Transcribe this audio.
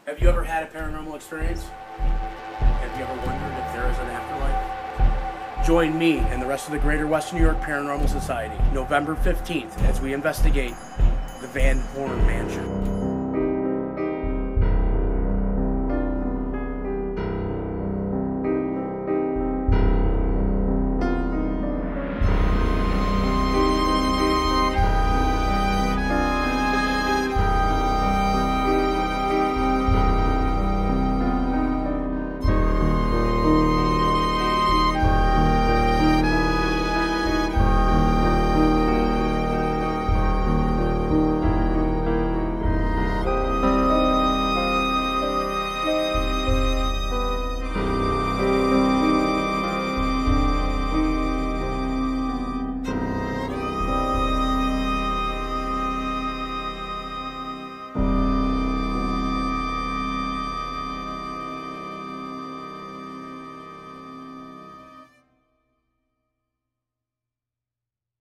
Have you ever had a paranormal experience? Have you ever wondered if there is an afterlife? Join me and the rest of the Greater Western New York Paranormal Society November 15th as we investigate the Van Horn Mansion.